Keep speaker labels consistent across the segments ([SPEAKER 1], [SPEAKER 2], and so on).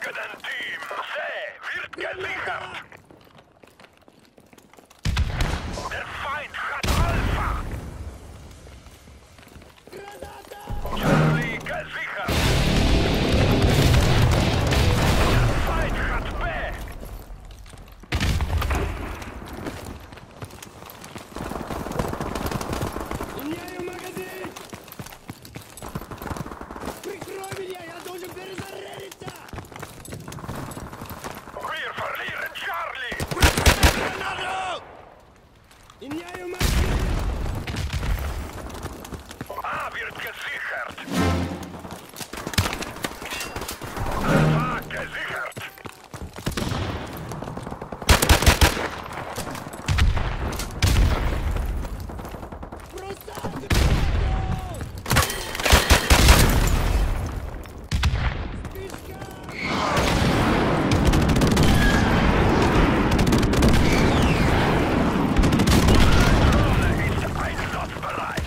[SPEAKER 1] Überlebenden Team. C wird gesichert. Der Feind hat Alpha. Charlie gesichert. Der Feind hat B.
[SPEAKER 2] Меняю магазин! Прикрой меня, я должен перезарядиться!
[SPEAKER 1] Wir verlieren Charlie.
[SPEAKER 2] Гранату! Меняю магазин!
[SPEAKER 1] A wird gesichert. Alpha gesichert.
[SPEAKER 2] Бросайте! Спичка!
[SPEAKER 1] Drohne ist einsatzbereit.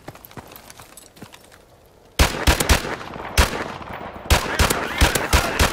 [SPEAKER 1] Wir verlieren Alpha.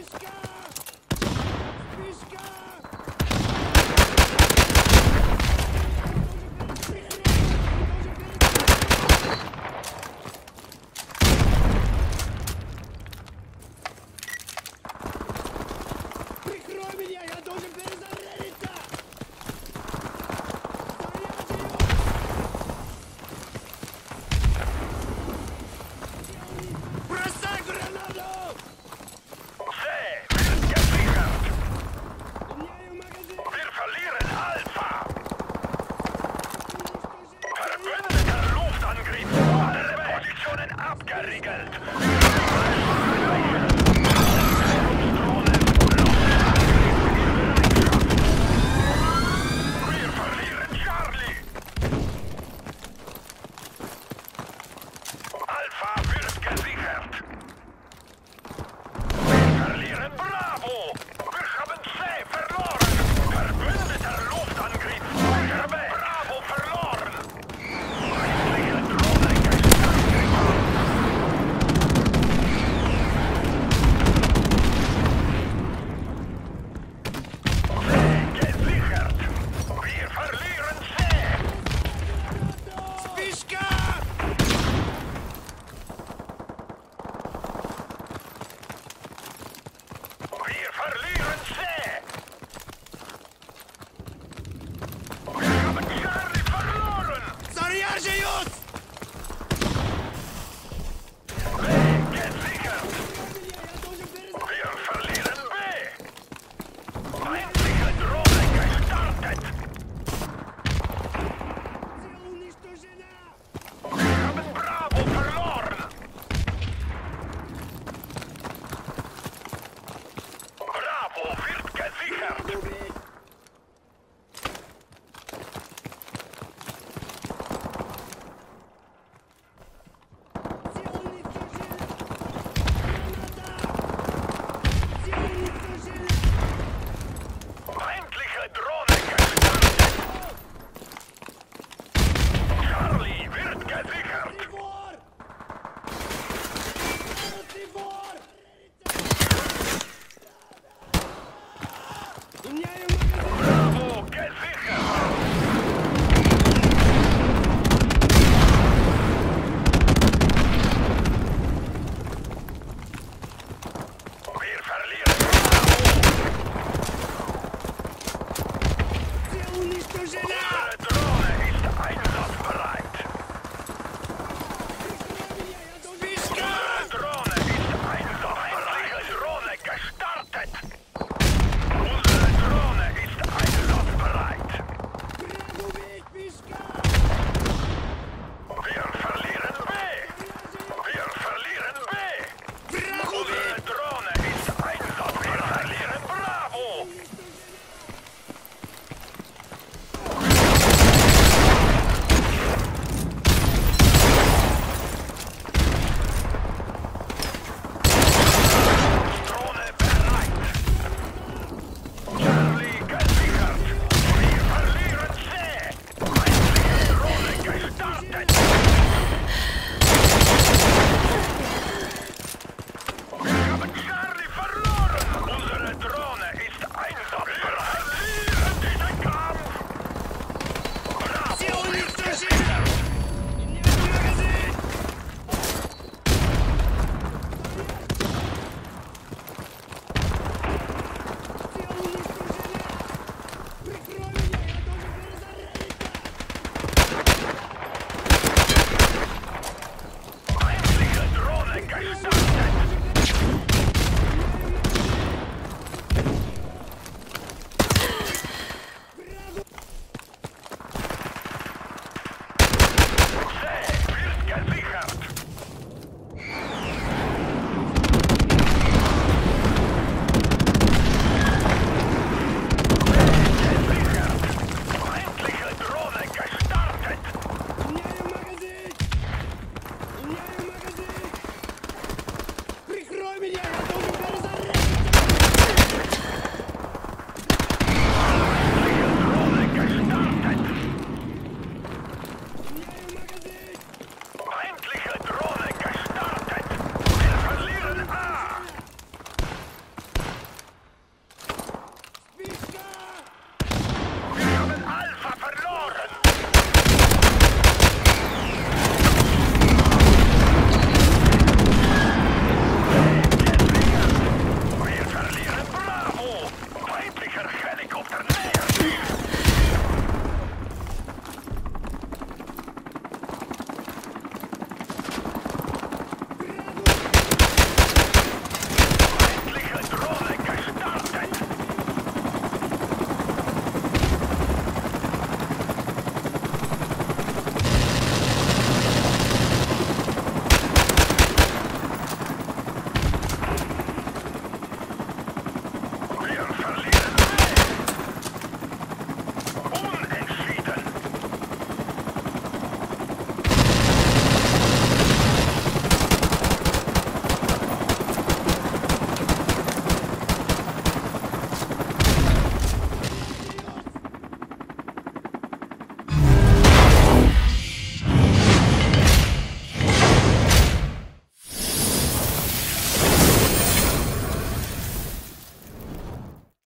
[SPEAKER 2] Спичка! Спичка! Прикрой меня, я должен перезарядиться! Бросай гранату!
[SPEAKER 1] C wird gesichert.
[SPEAKER 2] Меняю магазин!
[SPEAKER 1] Wir verlieren Alpha. Verbündeter Luftangriff. Alle Positionen abgeriegelt. Wir verlieren Charlie. Alpha wird gesichert. Wir verlieren Bravo. Wir haben C verloren. Verbündeter Luftangriff. Wir haben Bravo verloren. Feindliche Drohne C gesichert. Wir verlieren C.
[SPEAKER 2] Спичка!
[SPEAKER 1] Wir verlieren C. Wir haben Charlie verloren.
[SPEAKER 2] Заряжаюсь!
[SPEAKER 1] B gesichert.
[SPEAKER 2] Я должен перезарядиться!
[SPEAKER 1] Wir verlieren B. Feindliche Drohne gestartet.
[SPEAKER 2] Цель уничтожена!
[SPEAKER 1] Wir haben Bravo verloren. Bravo wird gesichert.
[SPEAKER 2] Убить! Цель уничтожена! Граната! Цель уничтожена!
[SPEAKER 1] Feindliche Drohne gestartet. Charlie wird gesichert.
[SPEAKER 2] Трибор! Трибор! Меняю магазин!
[SPEAKER 1] Bravo gesichert. Wir verlieren Bravo.
[SPEAKER 2] Цель уничтожена!